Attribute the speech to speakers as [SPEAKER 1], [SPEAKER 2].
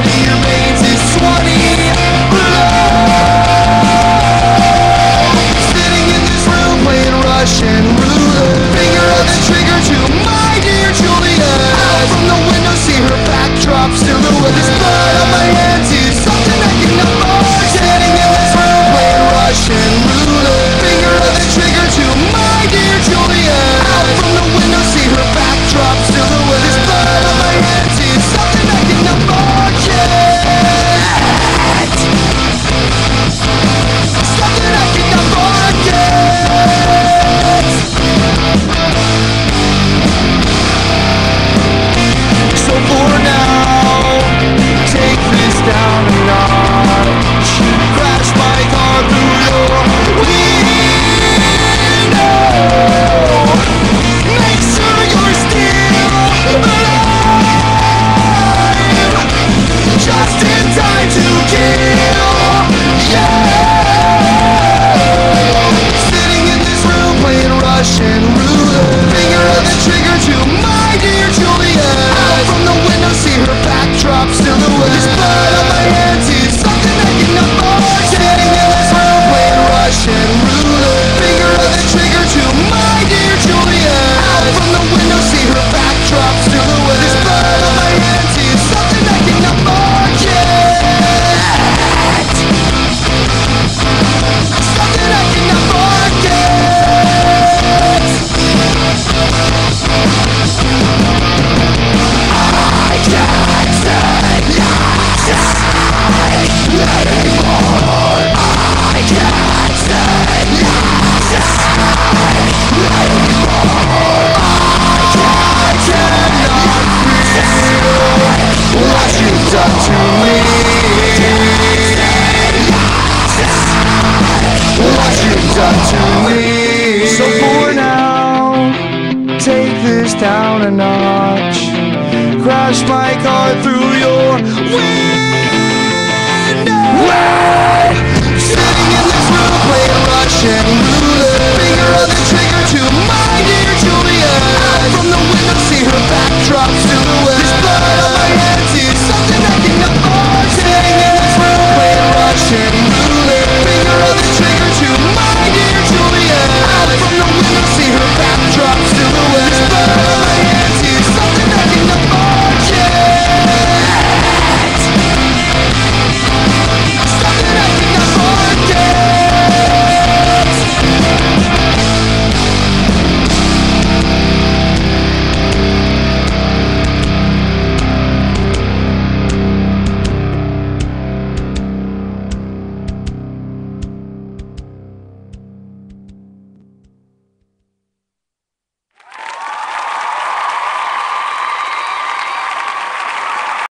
[SPEAKER 1] body remains is swanny below. Sitting in this room playing Russian roulette, finger on the trigger to my dear Juliet. Out from the window see her backdrop silhouette. This blood on my hands is something I cannot bar. Sitting in this room playing Russian roulette, finger on the trigger to my dear Juliet. Out from the window see her backdrop silhouette. This blood on my hands is something I cannot forget. Something I cannot forget. So for now, take this down a notch. Crash my car through your window. Make sure you're still alive, just in time to kill. Yeah. Sitting in this room playing Russian roulette, finger on the trigger to my dear Juliet. Out from the window see her backdrop silhouette. This blood on my hands is something I cannot forget. Sitting in this room playing Russian roulette, finger on the trigger to my dear Juliet. Out from the window see her backdrop silhouette. This blood on my hands is something I cannot forget. Something I cannot forget. I can't stand anymore. I can't stand anymore. I cannot feel what you've done to me. What you've done to me. So for now, take this down a notch.